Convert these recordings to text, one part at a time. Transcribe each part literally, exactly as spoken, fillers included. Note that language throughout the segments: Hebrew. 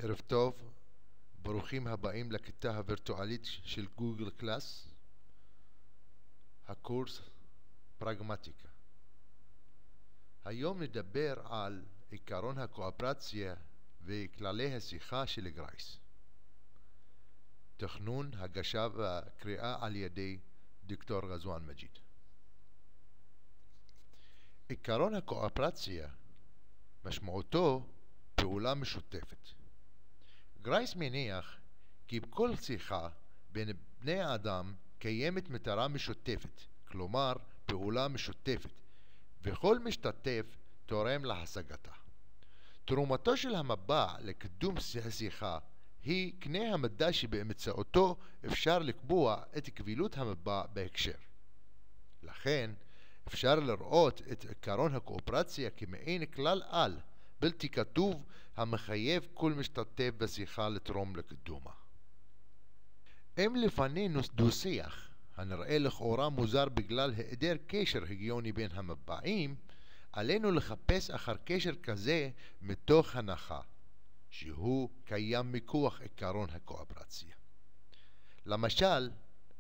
ערב טוב, ברוכים הבאים לכיתה הווירטואלית של גוגל קלאס, הקורס פרגמטיקה. היום נדבר על עיקרון הקואפרציה וכללי השיחה של גרייס. תכנון, הגשה וקריאה על ידי דוקטור רזואן מג'יד. עיקרון הקואפרציה משמעותו פעולה משותפת. גרייס מניח כי בכל שיחה בין בני האדם קיימת מטרה משותפת, כלומר פעולה משותפת, וכל משתתף תורם להשגתה. תרומתו של המבע לקידום השיחה היא קנה המידה שבאמצעותו אפשר לקבוע את קבילות המבע בהקשר. לכן אפשר לראות את עיקרון הקואפרציה כמעין כלל על בלתי כתוב המחייב כל משתתף בשיחה לתרום לקידומה. אם לפנינו דו-שיח הנראה לכאורה מוזר בגלל היעדר קשר הגיוני בין המבעים, עלינו לחפש אחר קשר כזה מתוך הנחה שהוא קיים מכוח עיקרון הקואפרציה. למשל,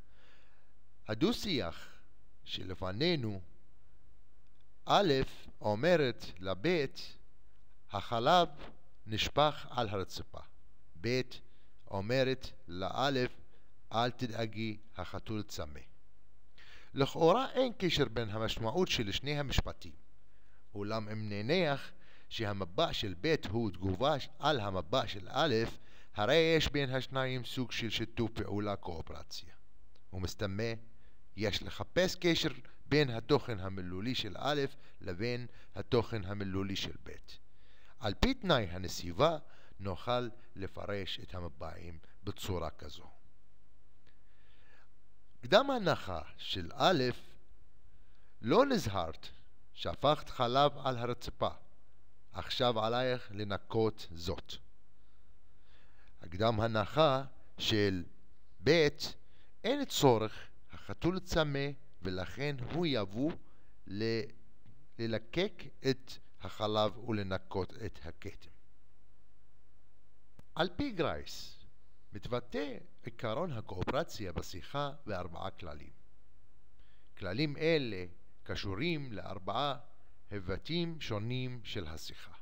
הדו-שיח שלפנינו, א' אומרת לב' החלב נשפך על הרצפה, ב' אומרת לאלף אל תדאגי החתול צמא. לכאורה אין קשר בין המשמעות של שני המשפטים, אולם אם נניח שהמבע של ב' הוא תגובה על המבע של א', הרי יש בין השניים סוג של שיתוף פעולה קואפרציה, ומסתמה יש לחפש קשר בין התוכן המילולי של א' לבין התוכן המילולי של ב'. על פי תנאי הנסיבה נוכל לפרש את המבעים בצורה כזו. קדם הנחה של א', לא נזהרת, שפכת חלב על הרצפה, עכשיו עלייך לנקות זאת. הקדם הנחה של ב', אין צורך, החתול צמא ולכן הוא יבוא ל- ללקק את החלב ולנקות את הכתם. על פי גרייס מתבטא עיקרון הקואפרציה בשיחה בארבעה כללים. כללים אלה קשורים לארבעה היבטים שונים של השיחה.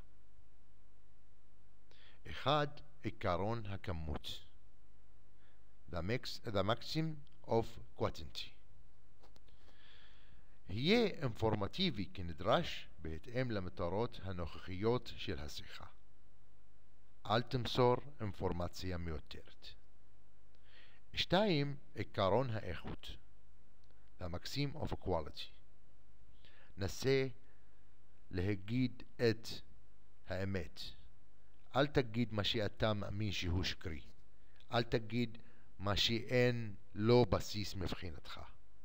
אחד, עיקרון הכמות, the, max, the maxim of quantity. יהיה אינפורמטיבי כנדרש בהתאם למטרות הנוכחיות של השיחה. אל תמסור אינפורמציה מיותרת. שתיים, עיקרון האיכות, the maxim of quality. נסה להגיד את האמת. אל תגיד מה שאתה מאמין שהוא שקרי. אל תגיד מה שאין לו בסיס מבחינתך.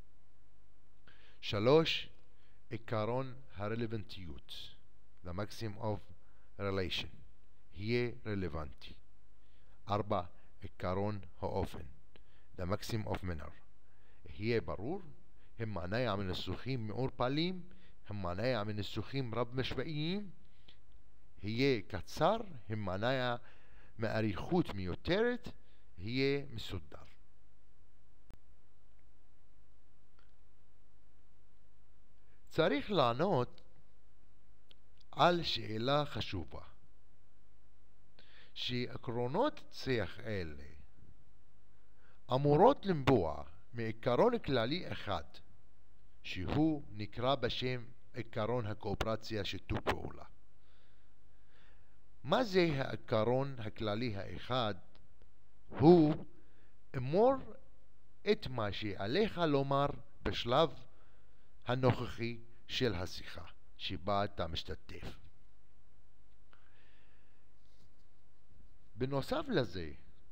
שלוש, עיקרון הרלוונטיות, the maxim of relation. יהיה רלוונטי. ארבע, עיקרון האופן, the maxim of manner. יהיה ברור, המנע מניסוחים מעורפלים, המנע מניסוחים רב משמעיים. יהיה קצר, המנע מאריכות מיותרת, יהיה מסודר. צריך לענות על שאלה חשובה, שעקרונות שיח אלה אמורות לנבוע מעיקרון כללי אחד, שהוא נקרא בשם עיקרון הקואפרציה שיתוף פעולה. מה זה העיקרון הכללי האחד? הוא אמור את מה שעליך לומר בשלב הנוכחי של השיחה שבה אתה משתתף. בנוסף לזה,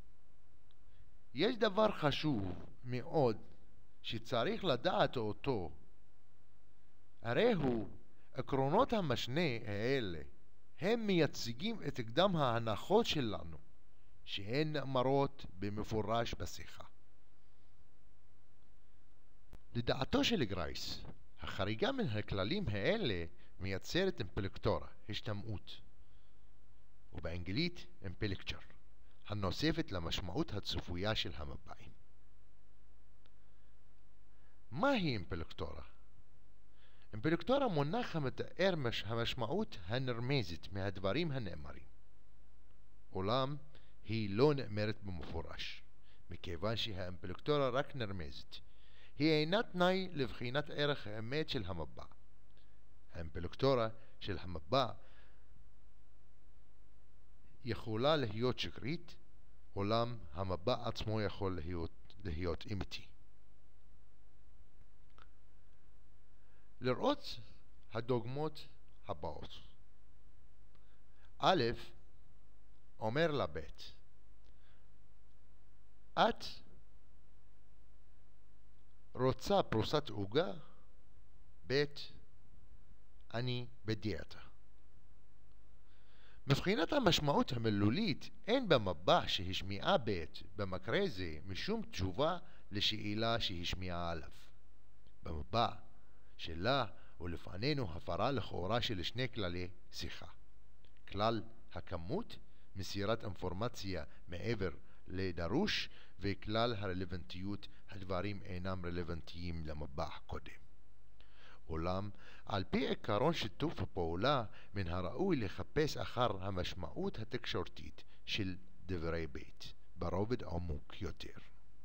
יש דבר חשוב מאוד שצריך לדעת אותו, הרי הוא עקרונות המשנה האלה הם מייצגים את קדם ההנחות שלנו שהן נאמרות במפורש בשיחה. לדעתו של גרייס, החריגה מן הכללים האלה מייצרת אימפלקטורה, השתמעות, ובאנגלית אימפלקצ'ר. הנוספת למשמעות הצפויה של המבעים. מהי אמפלקטורה? אמפלקטורה מונח המתאר המשמעות הנרמזת מהדברים הנאמרים. אולם היא לא נאמרת במפורש, מכיוון שהאמפלקטורה רק נרמזת. היא אינה תנאי לבחינת ערך האמת של המבע. האמפלקטורה של המבע יכולה להיות שקרית, אולם המבע עצמו יכול להיות, להיות אמיתי. לראות הדוגמות הבאות. א', אומר לה ב', את רוצה פרוסת עוגה? ב', אני בדיאטה. מבחינת המשמעות המילולית, אין במבע שהשמיעה ב' במקרה זה משום תשובה לשאלה שהשמיעה עליו. במבע שלה ולפנינו הפרה לכאורה של שני כללי שיחה. כלל הכמות, מסירת אינפורמציה מעבר לדרוש, וכלל הרלוונטיות, הדברים אינם רלוונטיים למבע קודם. אולם, על פי עקרון שיתוף הפעולה, מן הראוי לחפש אחר המשמעות התקשורתית של דברי בית, ברובד עמוק יותר.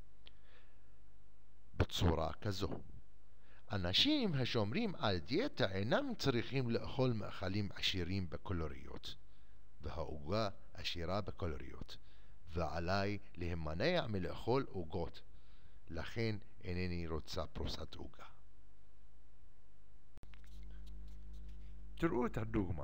בצורה כזו, אנשים השומרים על דיאטה אינם צריכים לאכול מאכלים עשירים בקלוריות, והעוגה עשירה בקלוריות, ועליי להימנע מלאכול עוגות, לכן אינני רוצה פרוסת עוגה. תראו את הדוגמה.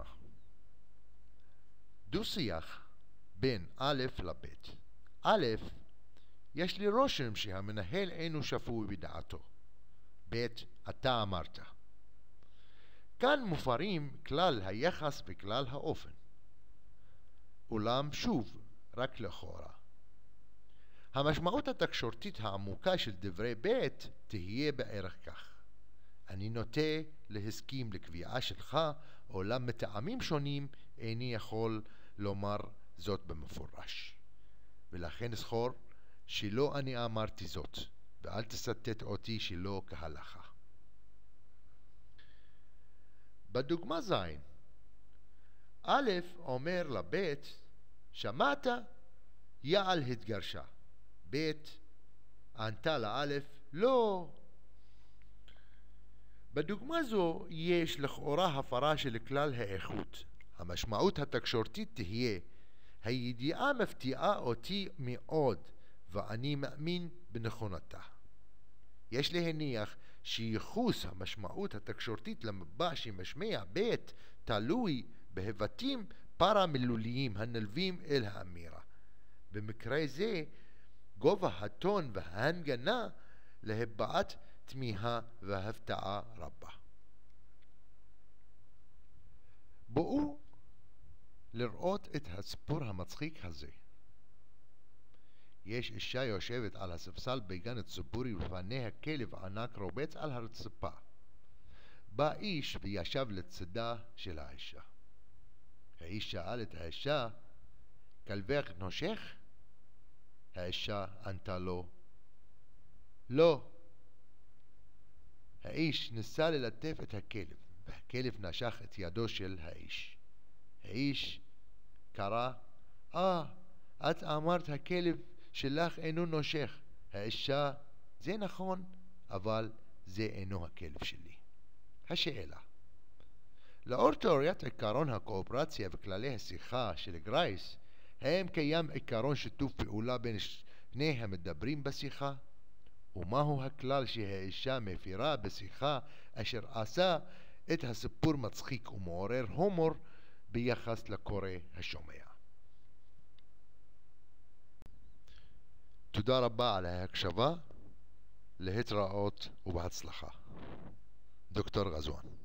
דו-שיח בין א' לב'. א', יש לי רושם שהמנהל אינו שפוי בדעתו. ב', אתה אמרת. כאן מופרים כלל היחס וכלל האופן. אולם שוב, רק לכאורה. המשמעות התקשורתית העמוקה של דברי ב' תהיה בערך כך. אני נוטה להסכים לקביעה שלך, אולם מטעמים שונים איני יכול לומר זאת במפורש. ולכן אזכור שלא אני אמרתי זאת, ואל תסתת אותי שלא כהלכה. בדוגמה זין, א' אומר לב' שמעת? יעל התגרשה. ב' ענתה לאלף לא. בדוגמה זו יש לכאורה הפרה של כלל האיכות. המשמעות התקשורתית תהיה, הידיעה מפתיעה אותי מאוד ואני מאמין בנכונתה. יש להניח שייחוס המשמעות התקשורתית למבע שמשמיע ב' תלוי בהיבטים פרמילוליים הנלווים אל האמירה. במקרה זה גובה הטון וההנגנה להבעת תמיהה והפתעה רבה. בואו לראות את הסיפור המצחיק הזה. יש אישה יושבת על הספסל בגן ציבורי ולפניה כלב ענק רובץ על הרצפה. בא איש וישב לצדה של האישה. האיש שאל את האישה, כלבך נושך? האישה ענתה לו, לא. האיש ניסה ללטף את הכלב, והכלב נשך את ידו של האיש. האיש קרא, אה, את אמרת הכלב שלך אינו נושך. האישה, זה נכון, אבל זה אינו הכלב שלי. השאלה, לאור תיאוריית עקרון הקואופרציה וכללי השיחה של גרייס, האם קיים עקרון שיתוף פעולה בין שני המדברים בשיחה? ומהו הכלל שהאישה מפירה בשיחה אשר עשה את הסיפור מצחיק ומעורר הומור ביחס לקורא השומע? תודה רבה על ההקשבה, להתראות ובהצלחה. דוקטור גזואן.